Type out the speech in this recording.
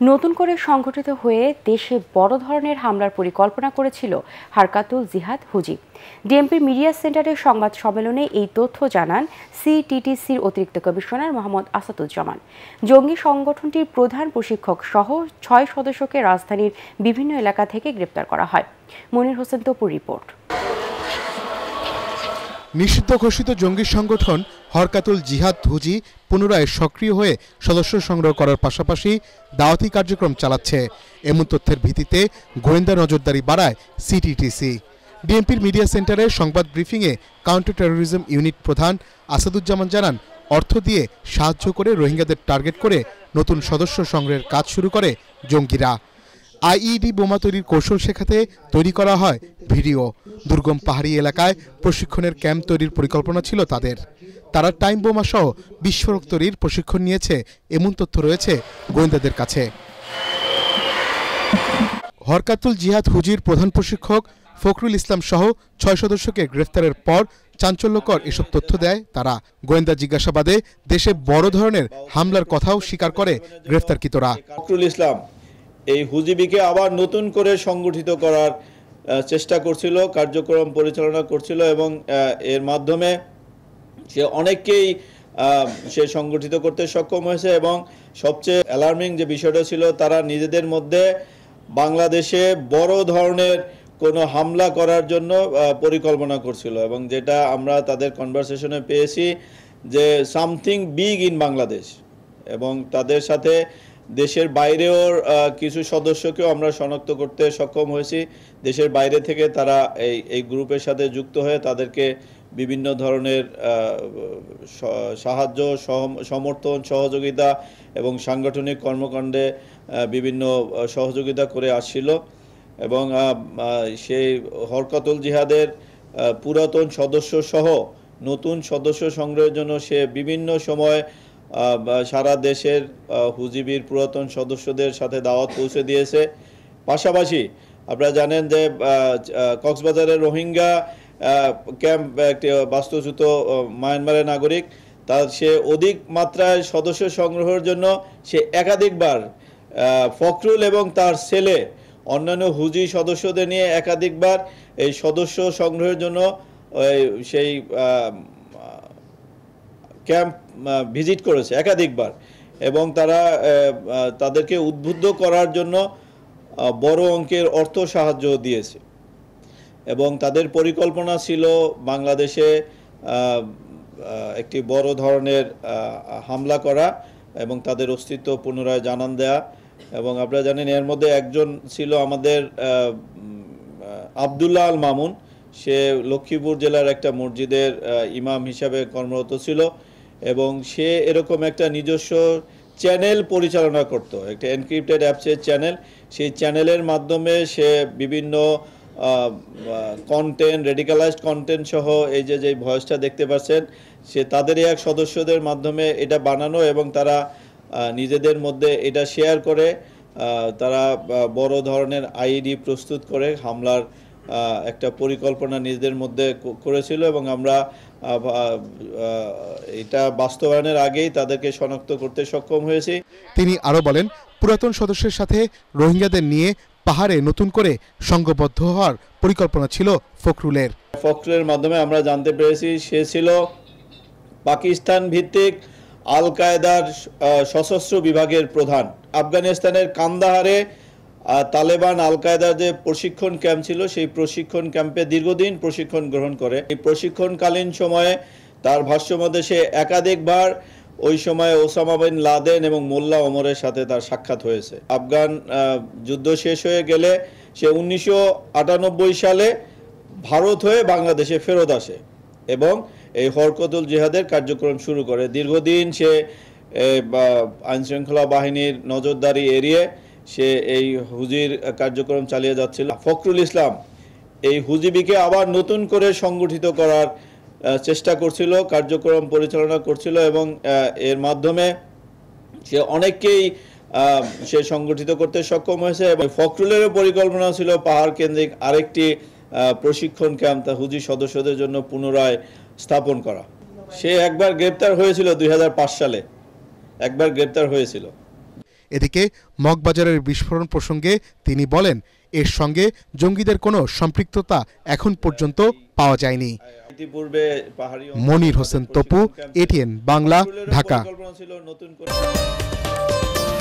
নতুন করে সংগঠিত হয়ে দেশে বড় ধরনের হামলার পরিকল্পনা করেছিল হারকাতুল জিহাদ হুজি। ডিএমপি মিডিয়া সেন্টারের সংবাদ সম্মেলনে এই তথ্য জানান সিটিটিসির অতিরিক্ত কমিশনার মোহাম্মদ আসাদুজ্জামান। জঙ্গি সংগঠনটির প্রধান প্রশিক্ষক সহ ৬ সদস্যকে রাজধানীর বিভিন্ন এলাকা থেকে গ্রেপ্তার করা হয়। মনির হোসেন তপুর রিপোর্ট। নিষিদ্ধ ঘোষিত জঙ্গি সংগঠন হরকাতুল জিহাদ হুজি পুনরায় সক্রিয় হয়ে সদস্য সংগ্রহ করার পাশাপাশি দাওয়াতি কার্যক্রম চালাচ্ছে। এমন তথ্যের ভিত্তিতে গোয়েন্দা নজরদারি বাড়ায় সিটিটিসি। ডিএমপির মিডিয়া সেন্টারে সংবাদ ব্রিফিংয়ে কাউন্টার টেরোরিজম ইউনিট প্রধান আসাদুজ্জামান জানান, অর্থ দিয়ে সাহায্য করে রোহিঙ্গাদের টার্গেট করে নতুন সদস্য সংগ্রহের কাজ শুরু করে জঙ্গিরা। আইইডি বোমা তৈরির কৌশল শেখাতে তৈরি করা হয় ভিডিও। দুর্গম পাহাড়ি এলাকায় প্রশিক্ষণের ক্যাম্প তৈরির পরিকল্পনা ছিল তাদের। তারা টাইম বোমা সহ বিস্ফোরক তৈরির প্রশিক্ষণ নিয়েছে এমন তথ্য রয়েছে গোয়েন্দাদের কাছে। হরকাতুল জিহাদ হুজির প্রধান প্রশিক্ষক ফখরুল ইসলাম সহ ৬ সদস্যকে গ্রেফতারের পর চাঞ্চল্যকর এসব তথ্য দেয় তারা। গোয়েন্দা জিজ্ঞাসাবাদে দেশে বড় ধরনের হামলার কথাও স্বীকার করে গ্রেফতারকৃতরা। ফখরুল ইসলাম এই হুজিবিকে আবার নতুন করে সংগঠিত করার চেষ্টা করছিল, কার্যক্রম পরিচালনা করছিল এবং এর মাধ্যমে সে অনেককেই সে সংগঠিত করতে সক্ষম হয়েছে। এবং সবচেয়ে অ্যালার্মিং যে বিষয়টা ছিল, তারা নিজেদের মধ্যে বাংলাদেশে বড় ধরনের কোনো হামলা করার জন্য পরিকল্পনা করছিল এবং যেটা আমরা তাদের কনভারসেশনে পেয়েছি যে সামথিং বিগ ইন বাংলাদেশ। এবং তাদের সাথে দেশের বাইরেও কিছু সদস্যকেও আমরা শনাক্ত করতে সক্ষম হয়েছি। দেশের বাইরে থেকে তারা এই গ্রুপের সাথে যুক্ত হয়ে তাদেরকে বিভিন্ন ধরনের সাহায্য, সমর্থন, সহযোগিতা এবং সাংগঠনিক কর্মকাণ্ডে বিভিন্ন সহযোগিতা করে আসছিল। এবং সেই হরকাতুল জিহাদের পুরাতন সদস্য সহ নতুন সদস্য সংগ্রহের জন্য সে বিভিন্ন সময় সারা দেশের হুজিবির পুরাতন সদস্যদের সাথে দাওয়াত পৌঁছে দিয়েছে। পাশাপাশি আপনারা জানেন যে কক্সবাজারের রোহিঙ্গা ক্যাম্প একটি বাস্তুচ্যুত মায়ানমারের নাগরিক, তার সে অধিক মাত্রায় সদস্য সংগ্রহের জন্য সে একাধিকবার ফখরুল এবং তার ছেলে অন্যান্য হুজি সদস্যদের নিয়ে একাধিকবার এই সদস্য সংগ্রহের জন্য সেই ক্যাম্প ভিজিট করেছে একাধিকবার এবং তারা তাদেরকে উদ্বুদ্ধ করার জন্য বড় অঙ্কের অর্থ সাহায্য দিয়েছে। এবং তাদের পরিকল্পনা ছিল বাংলাদেশে একটি বড় ধরনের হামলা করা এবং তাদের অস্তিত্ব পুনরায় জানান দেয়া। এবং আপনারা জানেন এর মধ্যে একজন ছিল আমাদের আব্দুল্লাহ আল মামুন। সে লক্ষ্মীপুর জেলার একটা মসজিদের ইমাম হিসাবে কর্মরত ছিল এবং সে এরকম একটা নিজস্ব চ্যানেল পরিচালনা করত, একটা এনক্রিপ্টেড অ্যাপসের চ্যানেল। সেই চ্যানেলের মাধ্যমে সে বিভিন্ন কন্টেন্ট, রেডিকালাইজড কন্টেন্ট সহ এই যে ভয়েসটা দেখতে পাচ্ছেন, সে তাদেরই এক সদস্যদের মাধ্যমে এটা বানানো এবং তারা নিজেদের মধ্যে এটা শেয়ার করে তারা বড় ধরনের আইডি প্রস্তুত করে হামলার একটা পরিকল্পনা নিজেদের মধ্যে করেছিল। এবং আমরা এটা বাস্তবায়নের আগেই তাদেরকে শনাক্ত করতে সক্ষম হয়েছি। তিনি আরো বলেন, পুরাতন সদস্যের সাথে রোহিঙ্গাদের নিয়ে পাহাড়ে নতুন করে সংঘবদ্ধ হওয়ার পরিকল্পনা ছিল ফখরুলের। ফখরুলের মাধ্যমে আমরা জানতে পেরেছি সে ছিল পাকিস্তান ভিত্তিক আল কায়েদার সশস্ত্র বিভাগের প্রধান। আফগানিস্তানের কান্দাহারে তালেবান আল কায়েদার যে প্রশিক্ষণ ক্যাম্প ছিল, সেই প্রশিক্ষণ ক্যাম্পে দীর্ঘদিন প্রশিক্ষণ গ্রহণ করে। এই প্রশিক্ষণকালীন সময়ে তার ভাষ্যমতে সে একাধিকবার ওই সময় ওসামা বিন লাদেন এবং মোল্লা ওমরের সাথে তার সাক্ষাৎ হয়েছে। আফগান যুদ্ধ শেষ হয়ে গেলে সে 1998 সালে ভারত হয়ে বাংলাদেশে ফেরত আসে এবং এই হরকাতুল জিহাদের কার্যক্রম শুরু করে। দীর্ঘদিন সে আইনশৃঙ্খলা বাহিনীর নজরদারি এড়িয়ে সে এই হুজির কার্যক্রম চালিয়ে যাচ্ছিল। ফখরুল ইসলাম এই হুজিবিকে আবার নতুন করে সংগঠিত করার চেষ্টা করছিল, কার্যক্রম পরিচালনা করছিল এবং এর মাধ্যমে সে অনেককেই সে সংগঠিত করতে সক্ষম হয়েছে। এবং ফখরুলেরও পরিকল্পনা ছিল পাহাড় কেন্দ্রিক আরেকটি প্রশিক্ষণ ক্যাম্প হুজি সদস্যদের জন্য পুনরায় স্থাপন করা। সে একবার গ্রেপ্তার হয়েছিল 2005 সালে, একবার গ্রেপ্তার হয়েছিল। এদিকে মগবাজারের বিস্ফোরণ প্রসঙ্গে তিনি বলেন, এর সঙ্গে জঙ্গিদের কোনো সম্পৃক্ততা এখন পর্যন্ত পাওয়া যায়নি। মনির হোসেন তপু, ATN বাংলা, ঢাকা।